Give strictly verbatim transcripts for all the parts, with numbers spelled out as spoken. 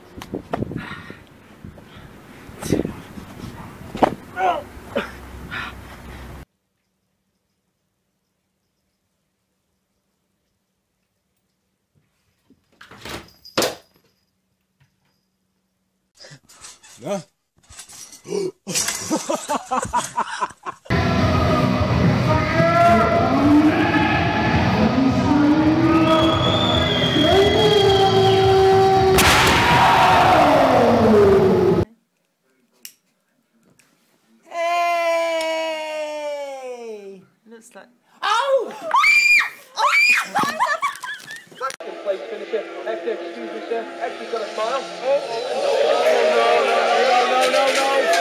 No. Hey! Looks like. Oh! Place finisher. Hector, excuse me, sir. Hector's got a smile. Oh, oh, no, no, no, no, no,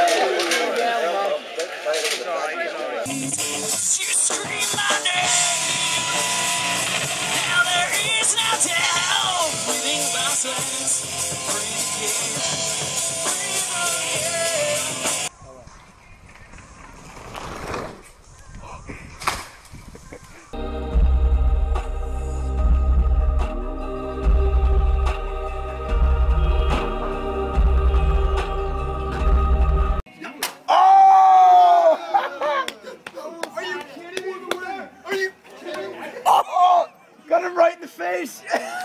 no. You scream my name. Now there is no doubt. Breathing my sense. Breathe again. Breathe again. Got him right in the face!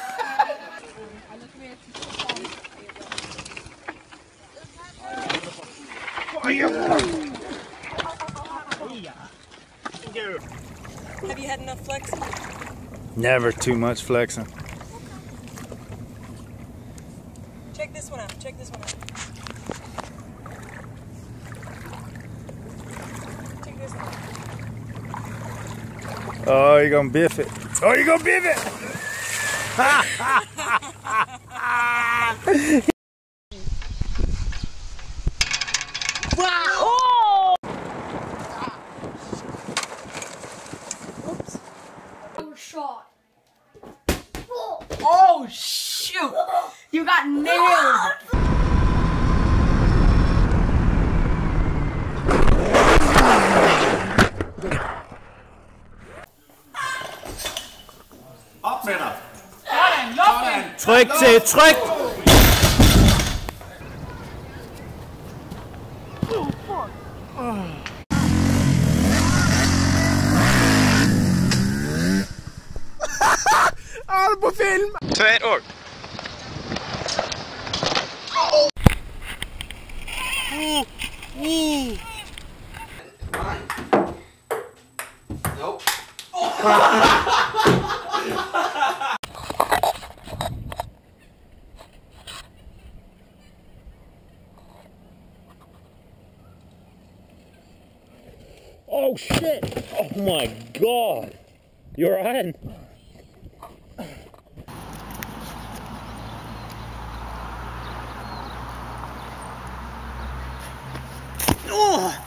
Have you had enough flexing? Never too much flexing. Check this one out. Check this one out. Check this one out. Oh, you're gonna biff it. Oh, you're gonna biff it! Wow! Oh! Oops. Shot. Oh, shoot! You got nailed! Op med dig! Tryk til, tryk! Har du på film? Tvær år. Nope. Oh shit! Oh my god! You're on? Oh!